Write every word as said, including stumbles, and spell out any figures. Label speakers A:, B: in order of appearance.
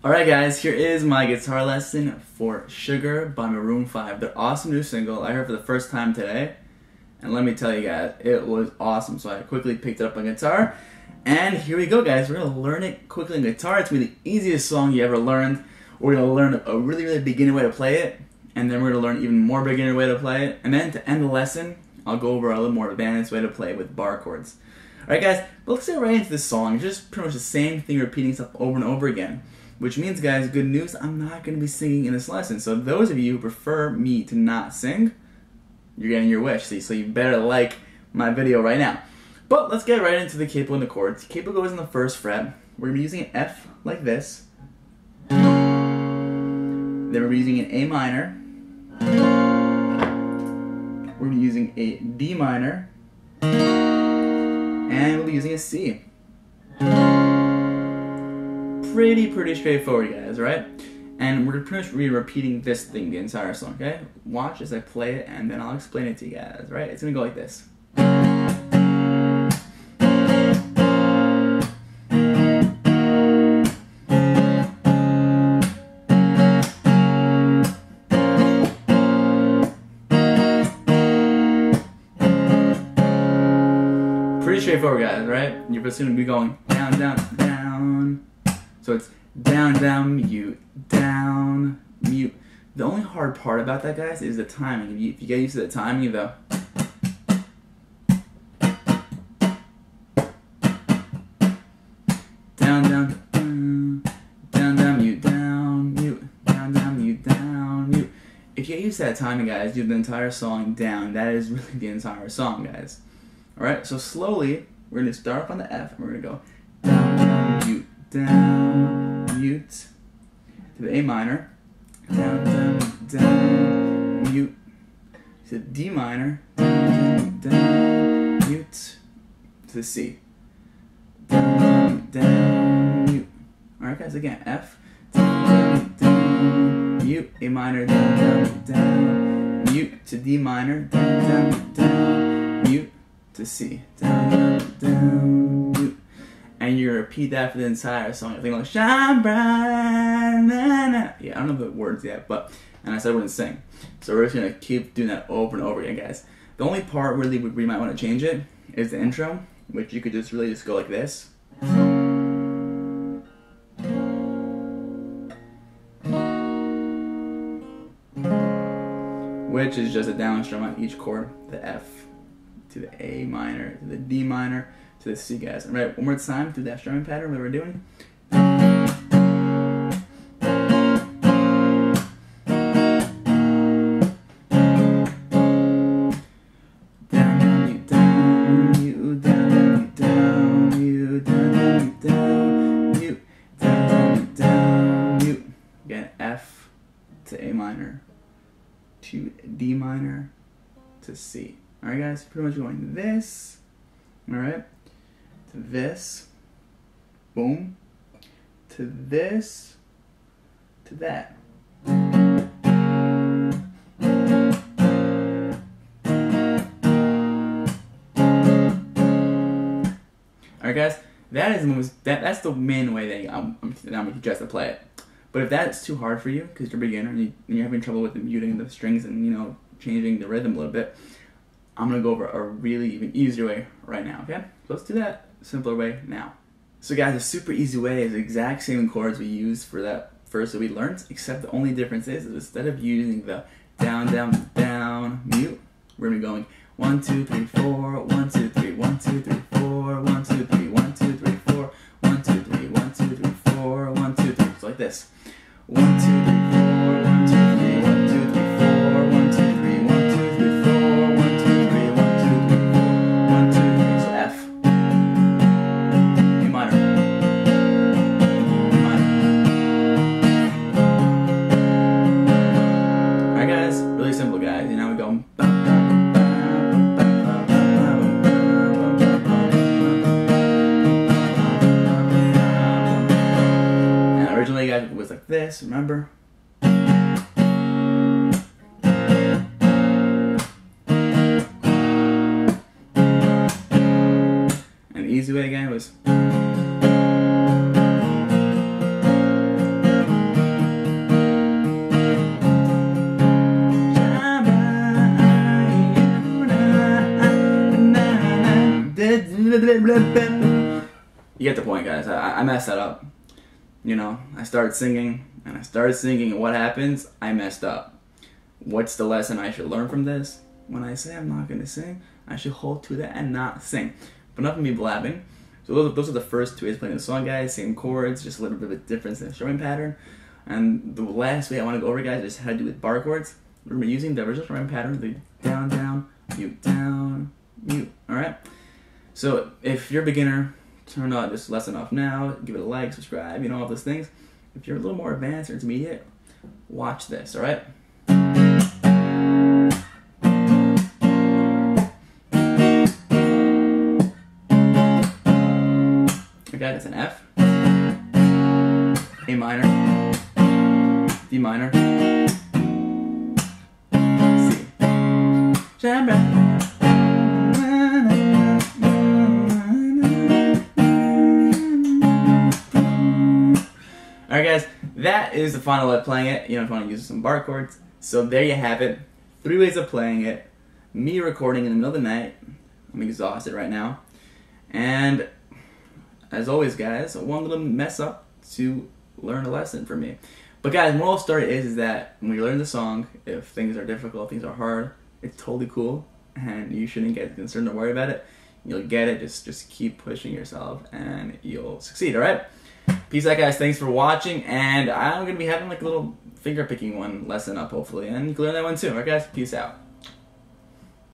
A: Alright guys, here is my guitar lesson for Sugar by Maroon five. Their awesome new single I heard for the first time today. And let me tell you guys, it was awesome. So I quickly picked it up on guitar. And here we go guys, we're going to learn it quickly on guitar. It's going to be the easiest song you ever learned. We're going to learn a really, really beginner way to play it. And then we're going to learn an even more beginner way to play it. And then to end the lesson, I'll go over a little more advanced way to play it with bar chords. Alright guys, but let's get right into this song. It's just pretty much the same thing repeating itself over and over again. Which means, guys, good news, I'm not going to be singing in this lesson. So those of you who prefer me to not sing, you're getting your wish. See, so you better like my video right now. But let's get right into the capo and the chords. Capo goes in the first fret. We're going to be using an F like this. Then we're using an A minor. We're going to be using a D minor. And we'll be using a C. Pretty, pretty straightforward, guys, right? And we're pretty much be repeating this thing the entire song, okay? Watch as I play it, and then I'll explain it to you guys, right? It's gonna go like this. Pretty straightforward, guys, right? You're just gonna be going down, down, down. So it's down, down, mute, down, mute. The only hard part about that, guys, is the timing. If you, if you get used to the timing, though. Down, down, down, down, down, mute, down, mute, down, down, mute, down, mute. If you get used to that timing, guys, do the entire song down. That is really the entire song, guys. Alright, so slowly, we're going to start off on the F, and we're going to go down, down, mute, down, mute, to the A minor, down, down, down, mute, to the D minor, down, down, mute, to the C, down, down, mute. Alright guys, again, F, down, down, mute, A minor, down, down, down, mute, to D minor, down, down, down, mute, to C, down, down, down, mute. And you repeat that for the entire song. You're thinking like, shine bright, na, na. Yeah, I don't know the words yet, but, and I said I wouldn't sing. So we're just gonna keep doing that over and over again, guys. The only part really where we might want to change it is the intro, which you could just really just go like this. Which is just a down strum on each chord, the F to the A minor, to the D minor, to the C, guys. Alright, one more time through that strumming pattern that we're doing. Down, you, down, you, down, down, you, down, down, you, down, down, you. Again, F to A minor, to D minor, to C. Alright guys, pretty much going this, alright, to this, boom, to this, to that. Alright guys, that is the most, that, that's the main way that I'm, I'm, I'm just to play it. But if that's too hard for you, because you're a beginner and, you, and you're having trouble with the muting the strings and, you know, changing the rhythm a little bit, I'm going to go over a really even easier way right now, okay? So let's do that simpler way now. So guys, a super easy way is the exact same chords we used for that first that we learned, except the only difference is, is instead of using the down, down, down, mute, we're going to be going one, two, three, four, one, two, three, one, two, three, four, one, two, three, one, two, three, four, one, two, three, one, two, three, four, one, two, three. So like this. One, two, three, four, one, two, three, one, two, three, four, one, two, three, one, two, three, four, one, two, three, one, two, three, four, one, two, three. So F, A minor, A minor. Alright guys, really simple guys. You know we go. And originally guys it was like this, remember? And the easy way again was You get the point, guys. I, I messed that up. You know, I started singing, and I started singing, and what happens? I messed up. What's the lesson I should learn from this? When I say I'm not going to sing, I should hold to that and not sing. But enough of me blabbing. So those, those are the first two ways of playing the song, guys. Same chords, just a little bit of a difference in the strumming pattern. And the last way I want to go over, guys, is how to do with bar chords. Remember, using the original strumming pattern, the down, down, mute, down, mute. Alright? So if you're a beginner, turn on this lesson off now. Give it a like, subscribe, you know, all those things. If you're a little more advanced or intermediate, watch this, alright? Okay, that's an F, A minor, D minor, C. Alright guys, that is the final way of playing it. You know, if you want to use some bar chords. So there you have it. Three ways of playing it. Me recording in the middle of the night. I'm exhausted right now. And as always, guys, one little mess up to learn a lesson from me. But guys, moral story is, is that when you learn the song, if things are difficult, things are hard, it's totally cool, and you shouldn't get concerned or worry about it. You'll get it. Just just keep pushing yourself, and you'll succeed. All right. Peace out, guys. Thanks for watching, and I'm gonna be having like a little finger picking one lesson up, hopefully, and you can learn that one too. All right, guys. Peace out.